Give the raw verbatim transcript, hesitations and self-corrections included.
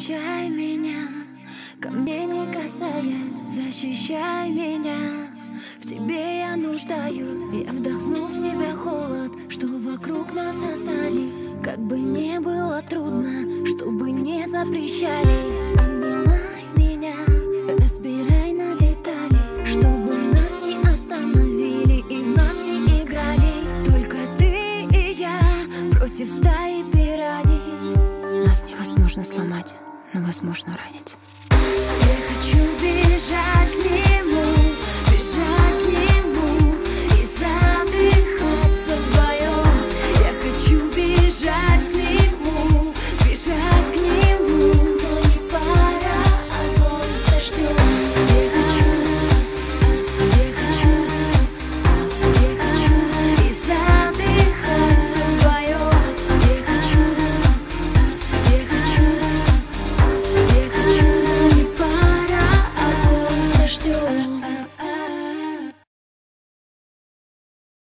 Защищай меня, ко мне не касаясь. Защищай меня, в тебе я нуждаюсь. Я вдохну в себя холод, что вокруг нас остались. Как бы не было трудно, чтобы не запрещали. Обнимай меня, разбирай на детали, чтобы нас не остановили и в нас не играли. Только ты и я против стаи пираний. Нас невозможно сломать, но возможно ранить.